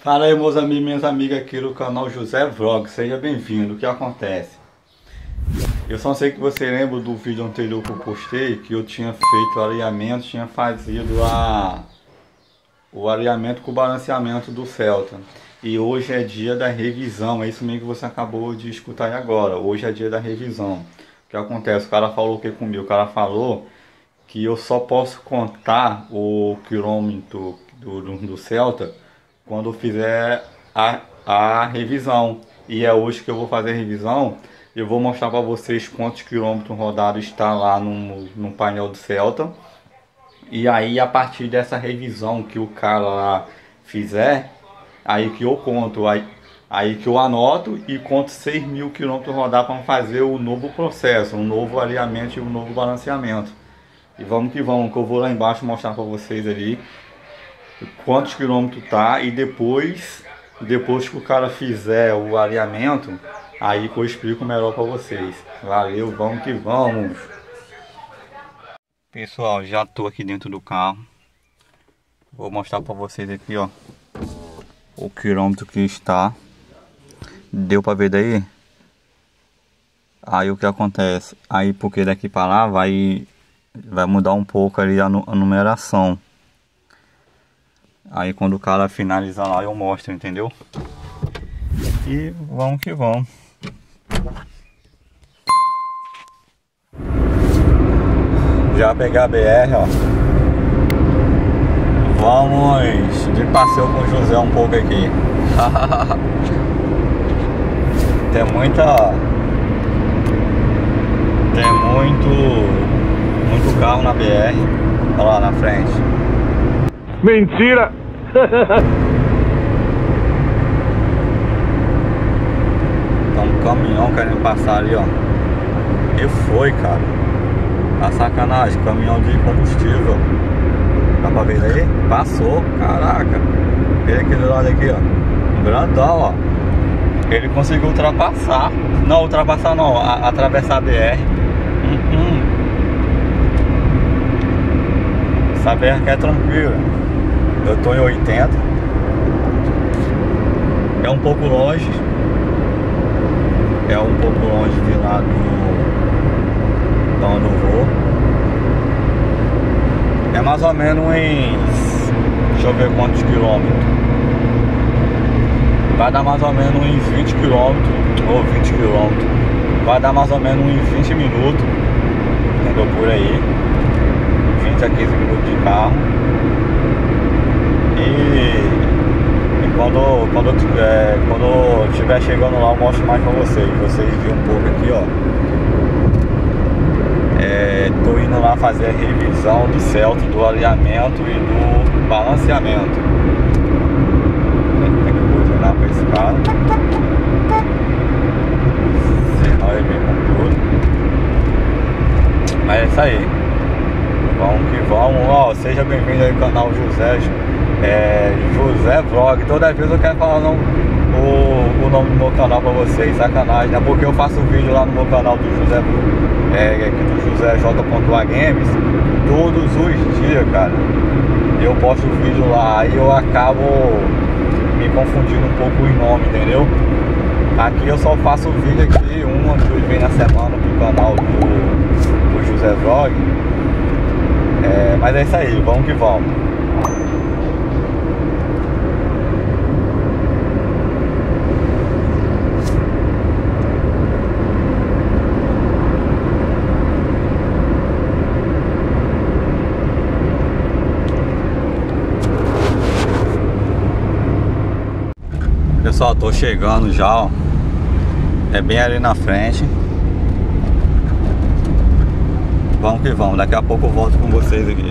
Fala aí, meus amigos e minhas amigas aqui do canal José Vlog, seja bem-vindo. O que acontece? Eu só sei que você lembra do vídeo anterior que eu postei, que eu tinha feito o alinhamento, tinha fazido o alinhamento com o balanceamento do Celta. E hoje é dia da revisão, é isso mesmo que você acabou de escutar aí agora. Hoje é dia da revisão. O que acontece? O cara falou o que comigo? O cara falou que eu só posso contar o quilômetro do Celta quando eu fizer a revisão. E é hoje que eu vou fazer a revisão. Eu vou mostrar para vocês quantos quilômetros rodados está lá no painel do Celta. E aí, a partir dessa revisão que o cara lá fizer, aí que eu conto, aí que eu anoto e conto 6.000 quilômetros rodados para fazer o novo processo, um novo alinhamento e um novo balanceamento. E vamos que vamos, que eu vou lá embaixo mostrar para vocês ali quantos quilômetros tá, e depois que o cara fizer o alinhamento, aí que eu explico melhor para vocês. Valeu, vamos que vamos. Pessoal, já tô aqui dentro do carro. Vou mostrar para vocês aqui, ó, o quilômetro que está. Deu para ver daí? Aí o que acontece? Aí porque daqui para lá vai mudar um pouco ali a numeração. Aí quando o cara finalizar lá eu mostro, entendeu? E vamos que vamos. Já pegar a BR, ó. Vamos de passeio com o José um pouco aqui. Tem muito carro na BR. Olha lá na frente. Mentira! Tá um caminhão querendo passar ali, ó. E foi, cara. A sacanagem, caminhão de combustível. Dá pra ver aí? Passou, caraca. Ele aquele lado aqui, ó. Grandão, ó. Ele conseguiu ultrapassar. Não, ultrapassar não, atravessar a BR. Essa BR que é tranquila. Eu tô em 80. É um pouco longe. É um pouco longe de lá onde eu vou. É mais ou menos uns... Deixa eu ver quantos quilômetros. Vai dar mais ou menos uns 20 quilômetros. Ou 20 quilômetros. Vai dar mais ou menos uns 20 minutos. Entendeu? Por aí. 20 a 15 minutos de carro. E quando eu estiver chegando lá eu mostro mais pra vocês. Vocês viram um pouco aqui, ó. Tô indo lá fazer a revisão do Celta, do alinhamento e do balanceamento. Tem que buzinar pra esse cara. Senão ele vem com tudo. Mas é isso aí. Vamos que vamos. Ó, seja bem-vindo aí ao canal José Vlog. Toda vez eu quero falar o nome do meu canal pra vocês, sacanagem, né? Porque eu faço vídeo lá no meu canal do José, aqui do José J.A Games, todos os dias, cara. Eu posto vídeo lá e eu acabo me confundindo um pouco os nomes, entendeu? Aqui eu só faço vídeo aqui, uma, duas vezes na semana pro canal do José Vlog. Mas é isso aí, vamos que vamos. Pessoal, tô chegando já, ó. É bem ali na frente. Vamos que vamos, daqui a pouco eu volto com vocês aqui.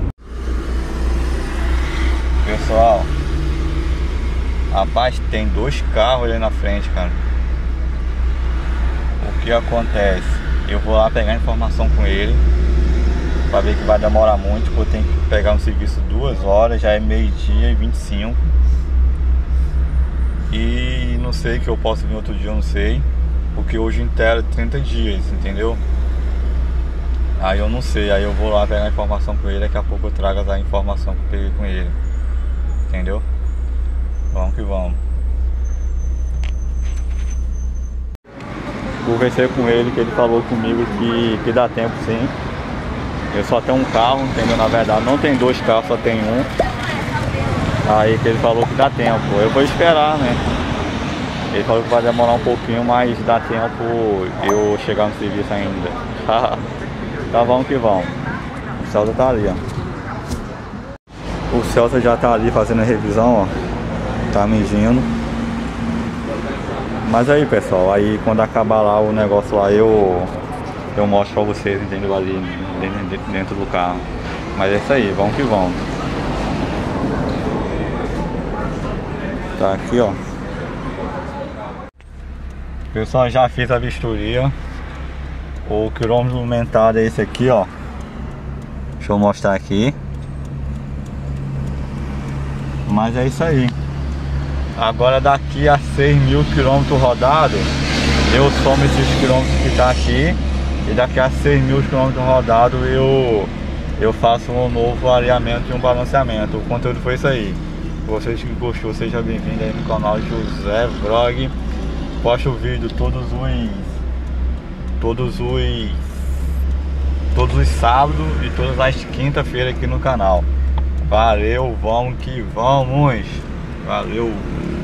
Pessoal, rapaz, tem dois carros ali na frente, cara. O que acontece? Eu vou lá pegar informação com ele, pra ver que vai demorar muito, porque eu tenho que pegar um serviço 2 horas, já é 12h e 25. E não sei que eu posso vir outro dia, eu não sei, porque hoje inteiro 30 dias, entendeu? Aí eu não sei, aí eu vou lá pegar a informação com ele, daqui a pouco eu trago a informação que eu peguei com ele. Entendeu? Vamos que vamos. Conversei com ele, que ele falou comigo que dá tempo sim. Eu só tenho um carro, entendeu? Na verdade não tem dois carros, só tem um. Aí que ele falou que dá tempo. Eu vou esperar, né? Ele falou que vai demorar um pouquinho, mas dá tempo eu chegar no serviço ainda. Tá, vamos que vamos. O Celso tá ali, ó. O Celso já tá ali fazendo a revisão, ó. Tá medindo. Mas aí, pessoal, aí quando acabar lá o negócio lá, eu mostro pra vocês, entendeu? Ali dentro do carro. Mas é isso aí, vamos que vamos. Tá aqui, ó. Pessoal, já fiz a vistoria. O quilômetro movimentado é esse aqui, ó. Deixa eu mostrar aqui. Mas é isso aí. Agora daqui a 6.000 quilômetros rodados, eu somo esses quilômetros que tá aqui. E daqui a 6.000 quilômetros rodados eu faço um novo alinhamento e um balanceamento. O conteúdo foi isso aí. Se vocês que gostou, seja bem-vindo aí no canal José Vlog. Posto o vídeo todos os sábados e todas as quinta-feiras aqui no canal. Valeu, vamos que vamos. Valeu.